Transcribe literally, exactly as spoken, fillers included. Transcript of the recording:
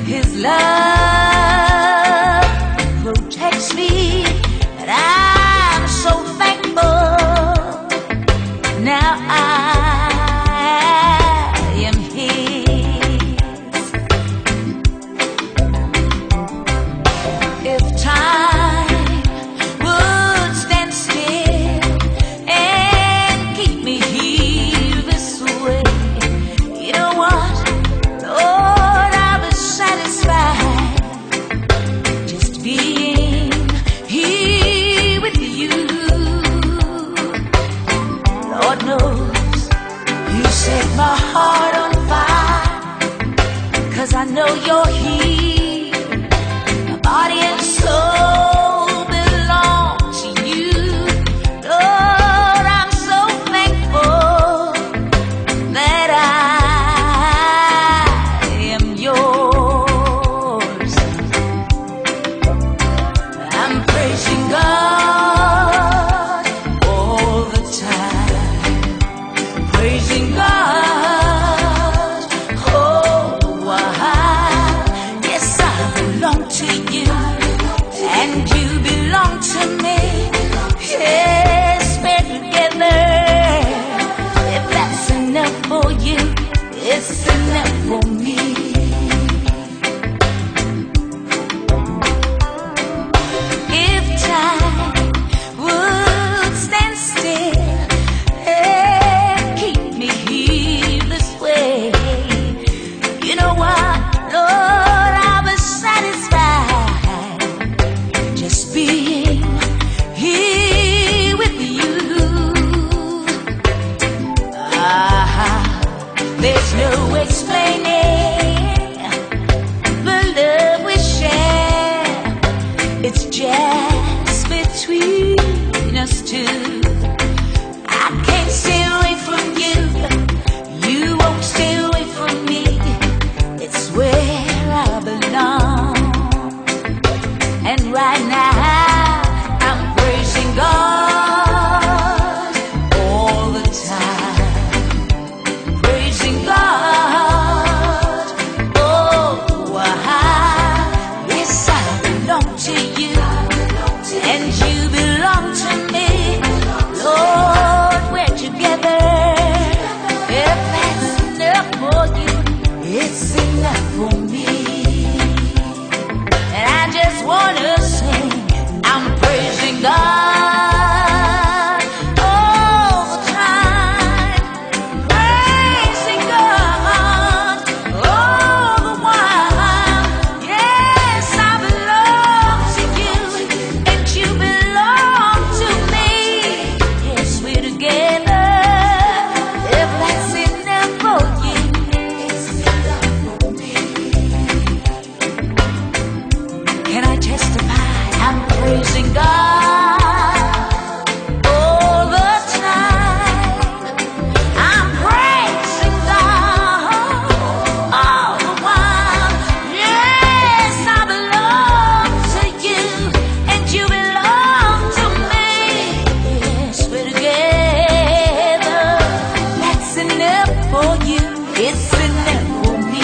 His love protects me, and I'm so thankful. Now I am His. If time would stand still and keep me here this way, you know what? Lord, I was satisfied just being here with you. Lord knows you set my heart on fire, 'cause I know you're here. My body and soul belong to you. Lord, I'm so thankful that I am yours. I'm praising God all the time, praising God all the while. Yes, I belong to you, and you belong to me. Yes, we're together. If that's enough for you, it's enough for me. If time would stand still and keep me here this way, you know what, Lord, I was satisfied just being here with you. Ah, there's no explaining the love we share. It's just between us two. I can't stay away from you, you won't stay away from me. It's where I belong. And right now I'm praising God all the time, praising God all the while. Yes, I belong to you, and you belong to me. Lord, we're together. If that's enough for you, it's enough for me. And I just wanna sing, I'm praising God all the time, praising God all the while. Yes, I belong to you, and you belong to me. Yes, we're together. If that's enough for you, it's enough for me. Can I testify? I'm praising God all the time. I'm praising God all the while. Yes, I belong to you, and you belong to me. Yes, we're together. That's enough for you. It's enough for me.